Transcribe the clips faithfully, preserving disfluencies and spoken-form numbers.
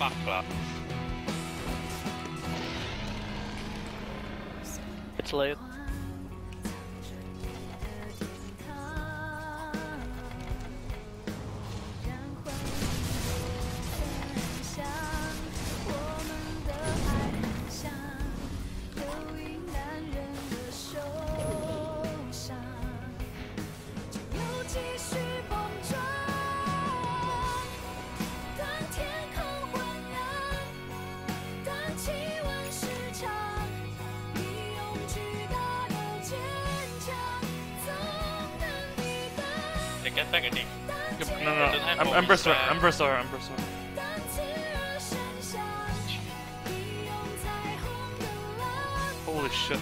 fuck lah. It's late. Get back, I think. No, no, no. I'm, I'm Empressor, Empressor, Empressor. Holy shit.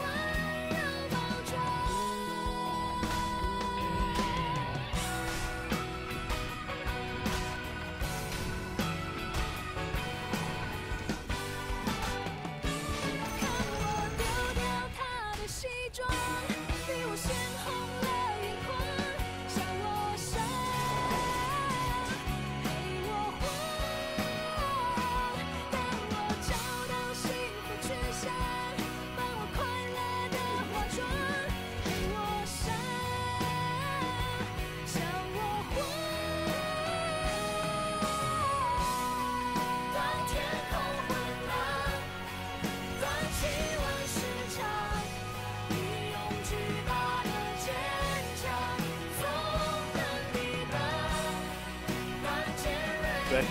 Ready?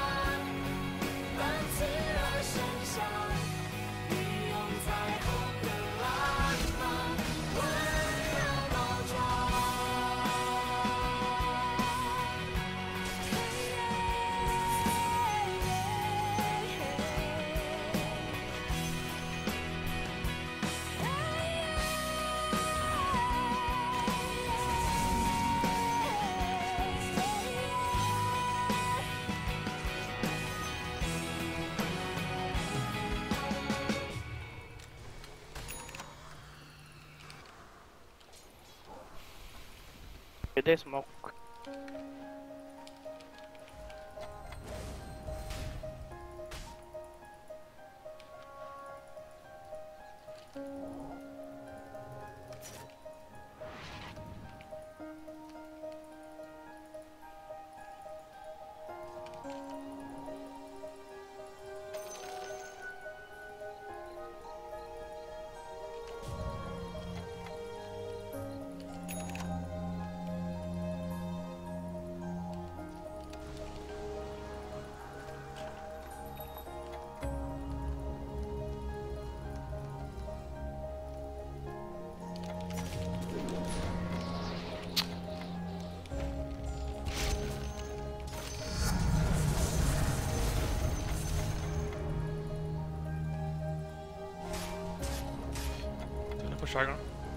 They smoke. Shotgun.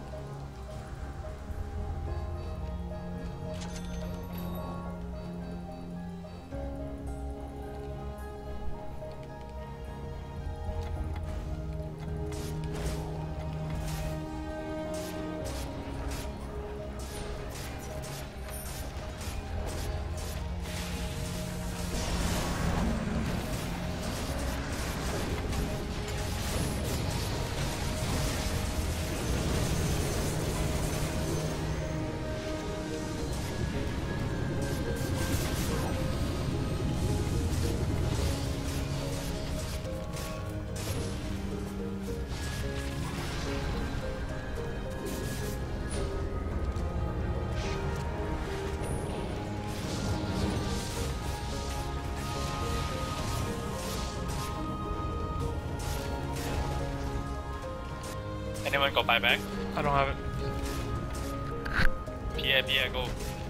Anyone got buyback? I don't have it. P A, P A, go.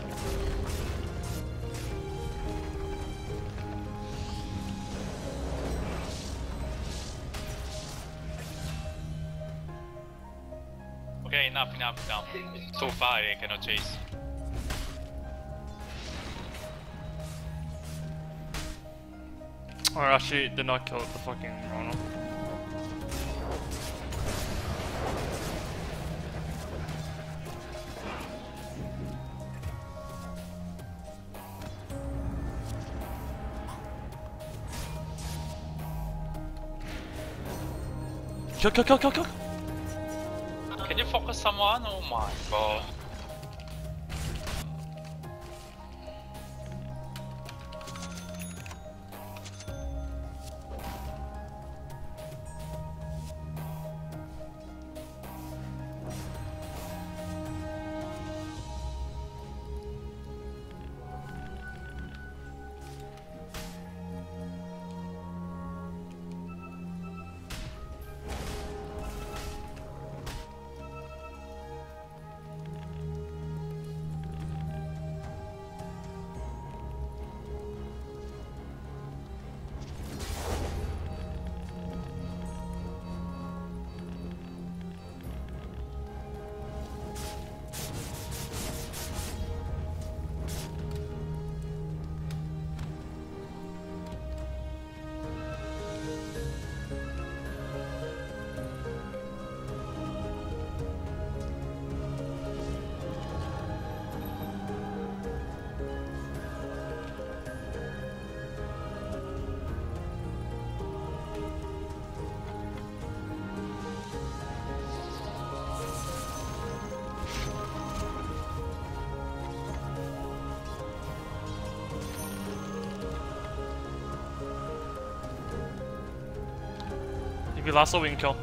Okay, enough, enough, enough. So far, they cannot chase. Or actually did not kill the fucking Ronald. Kill, kill, kill, kill, kill. Can you focus someone? Oh my god. If you lasso, we can kill.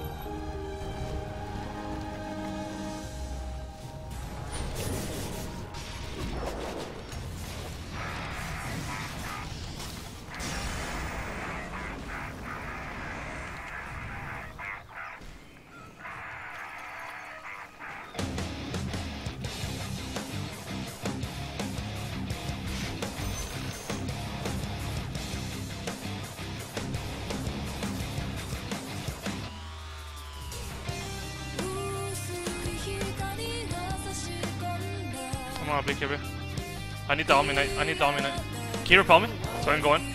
Come on, big Kibir. I need to dominate. I need to dominate. Can you repel me? So I can go in.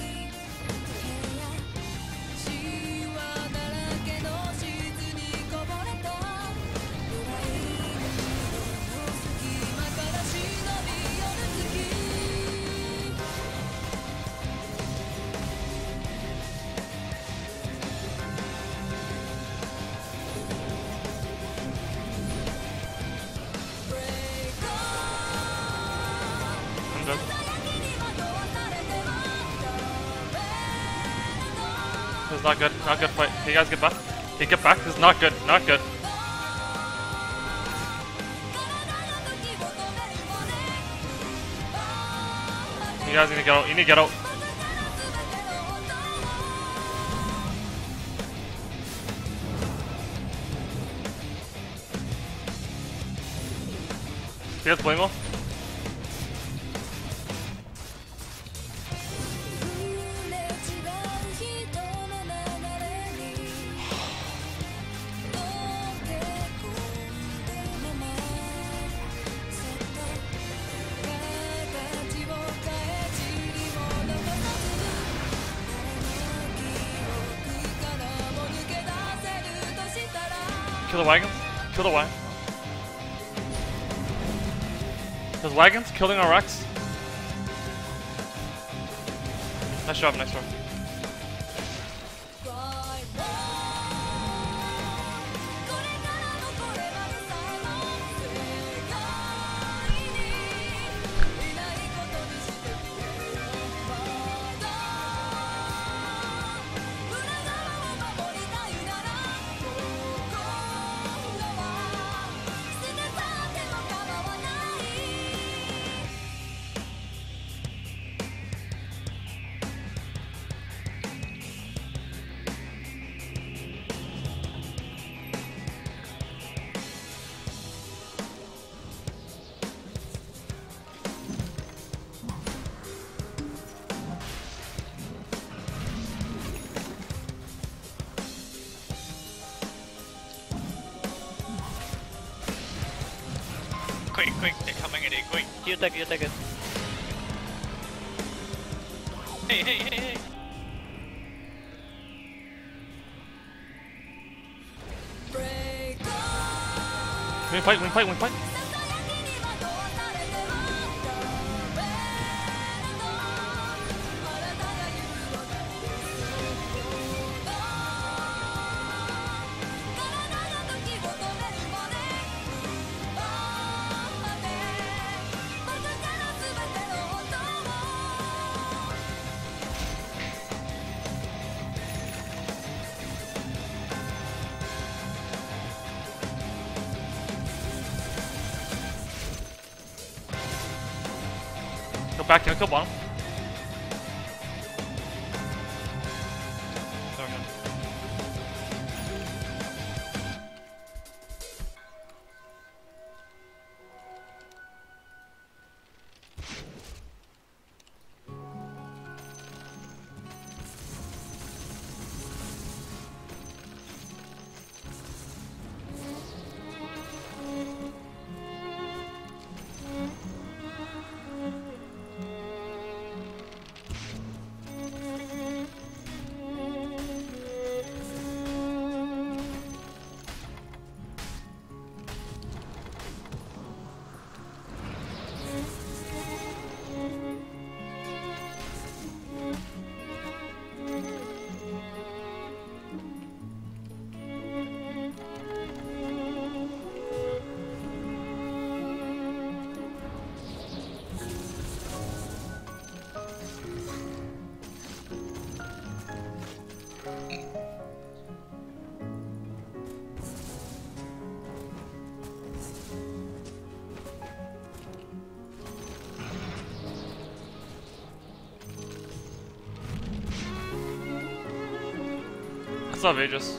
I'm dead. This is not good. Not good fight. Hey, you guys get back. Hey, get back. This is not good. Not good. You guys need to get out. You need to get out. You guys blame him? Kill the wagons. Kill the wagon. Those wagons killing our Rex. Nice job, nice job. Quick, quick, they're coming in here, quick. You take it, you take it. Hey, hey, hey, hey. We fight, we fight, we fight. Back in, kill bottom. Never mind. I still have Aegis.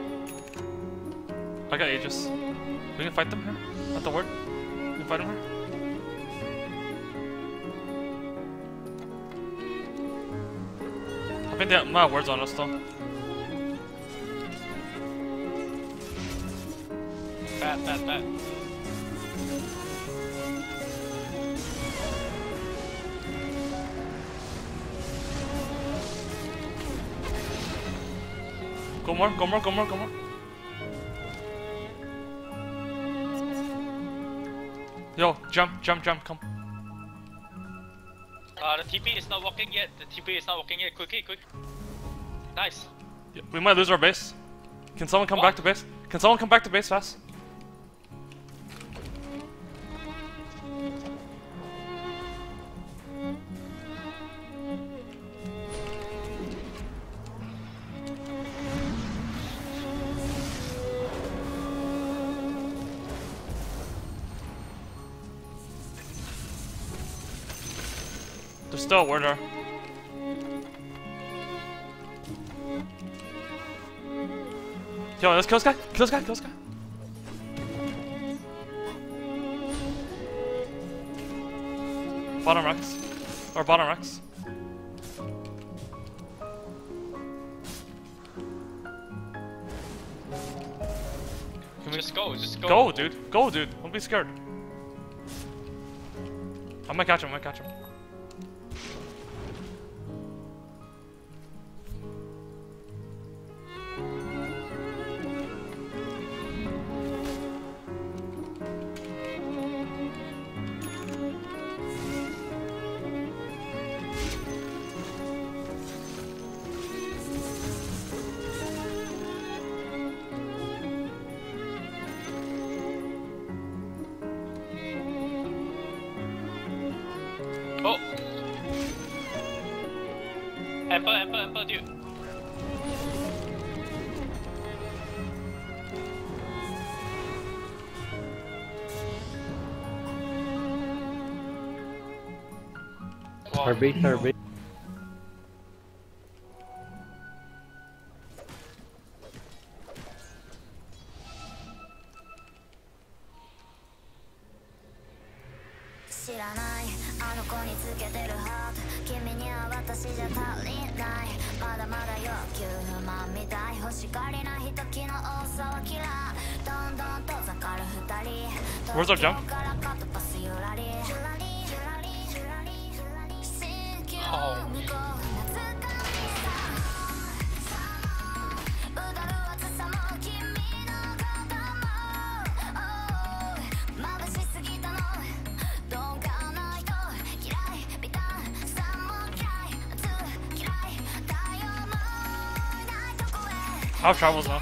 I got Aegis. We can fight them here? At the word? We can fight them here? I think they have my words on us though. Bad, bad, bad. Go more, go more, go more, go more. Yo, jump, jump, jump, come. Uh, the T P is not working yet. The T P is not working yet. Quickly, quick. Nice. Yeah, we might lose our base. Can someone come What? back to base? Can someone come back to base fast? There's still a warder. Yo, let's kill this guy. Kill this guy. Kill this guy. Bottom Rex. Or bottom Rex. Can we Just go, just go. go, dude? Go, dude. Don't be scared. I might catch him. I might catch him. Oh! Emperor, Emperor, Emperor, dude. Wow. Our base, our base. Where's our jump? Oh. I have travels now.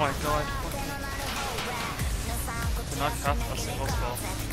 my god. Fucking. Did not cast a single spell.